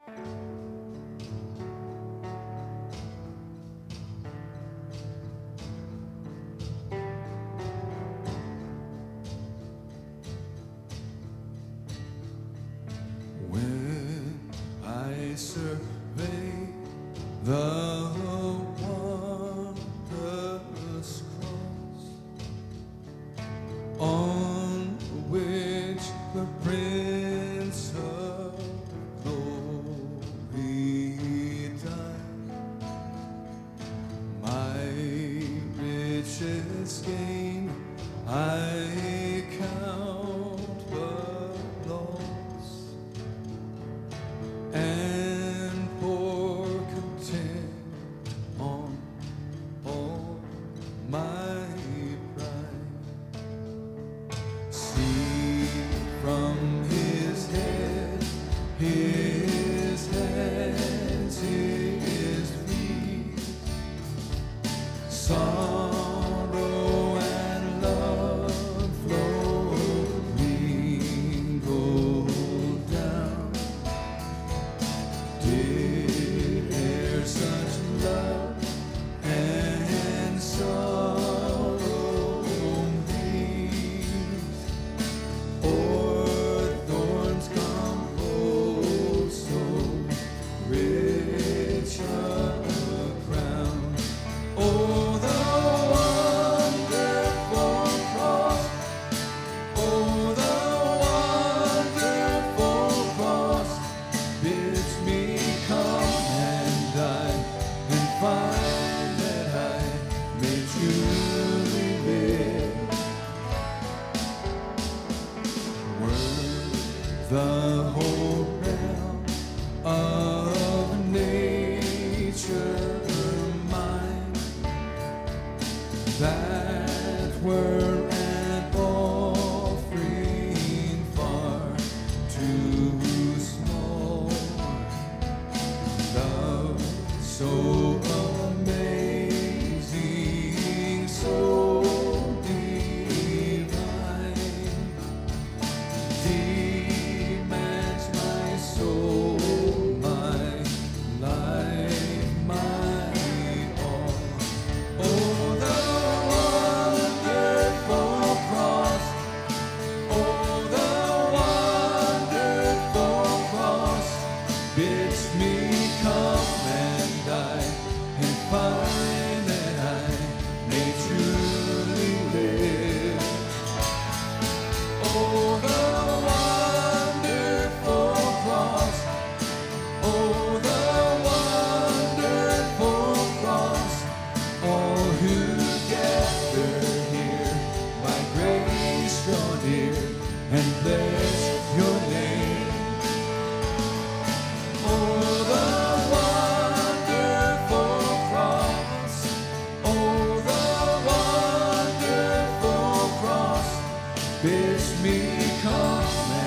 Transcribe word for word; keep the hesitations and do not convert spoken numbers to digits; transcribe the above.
When I survey the wondrous cross on which the Prince of Glory died, my richest gain I count but loss, and pour content on all my pride. See from his head, his hands, his feet, sorrow and love flow mingled down. Did e'er such love and sorrow meet, or thorns compose so rich a crown? Oh, the wonderful cross! Oh, the wonderful cross bids me come and die, and find that I may truly live. Were the whole realm of nature mine, that were an offering far too small. Love so amazing, so divine, demands my soul, my life, my all. Oh, the wonderful cross! Oh, the wonderful cross bids me come and die, and find that I may truly live. Oh, the wonderful cross! Oh, the wonderful cross! All who gather here by grace draw near and bless your name. Oh, the wonderful cross! Oh, the wonderful cross bids me come